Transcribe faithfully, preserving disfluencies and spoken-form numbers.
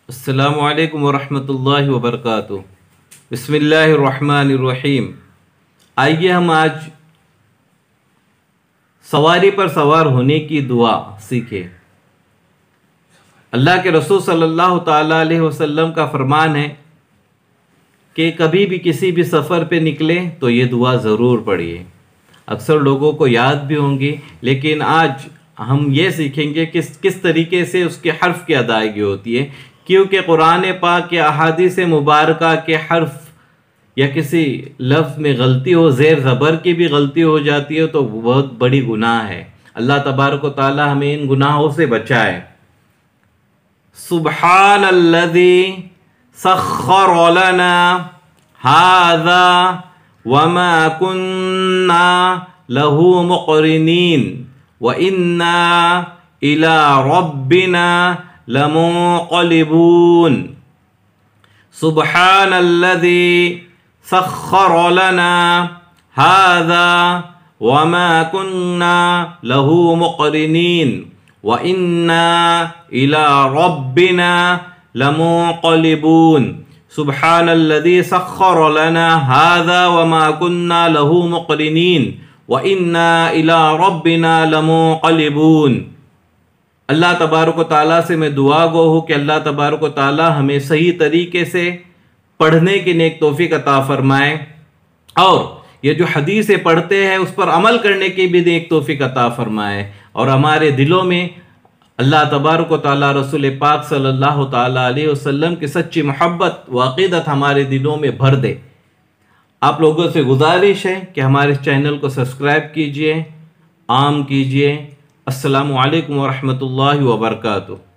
अस्सलामु अलैकुम वरहमतुल्लाहि वबरकातुहू। बिस्मिल्लाहिर्रहमानिर्रहीम। आइए हम आज सवारी पर सवार होने की दुआ सीखें। अल्लाह के रसूल सल्लल्लाहु ताला अलैहि वसल्लम का फरमान है कि कभी भी किसी भी सफ़र पे निकले तो ये दुआ ज़रूर पढ़िए। अक्सर लोगों को याद भी होंगी, लेकिन आज हम ये सीखेंगे किस किस तरीके से उसके हर्फ की अदायगी होती है, क्योंकि कुरान पाक के अहादीस मुबारका के हर्फ या किसी लफ्ज़ में गलती हो, ज़ेर ज़बर की भी गलती हो जाती है तो बहुत बड़ी गुनाह है। अल्लाह तबारक व तआला हमें इन गुनाहों से बचाए। सुब्हानल्लज़ी सख्खर लना हाज़ा वमा कुन्ना लहू मुक़रिनीन व इन्ना इला रब्बिना लमुक़लिबून। सुब्हानल्लज़ी सख्खर लना हाज़ा वमा कुन्ना लहू मुक़रिनीन व इन्ना इला रब्बिना लमुक़लिबून। सुब्हानल्लज़ी सख्खर लना हाज़ा वमा कुन्ना लहू मुक़रिनीन व इन्ना इला रब्बिना लमुक़लिबून। अल्लाह तबारक व तआला से मैं दुआ गो हूँ कि अल्लाह तबारक व तआला हमें सही तरीके से पढ़ने की नेक तौफीक अता फरमाए, और ये जो हदीसें पढ़ते हैं उस पर अमल करने की भी नेक तौफीक अता फरमाए, और हमारे दिलों में अल्लाह तबारक व तआला रसूल पाक सल्लल्लाहु ताला अलैहि वसल्लम की सच्ची मोहब्बत व अक़ीदत हमारे दिलों में भर दे। आप लोगों से गुजारिश है कि हमारे चैनल को सब्सक्राइब कीजिए, आम कीजिए। अस्सलामु अलैकुम वरहमतुल्लाहि वबरकातुहू।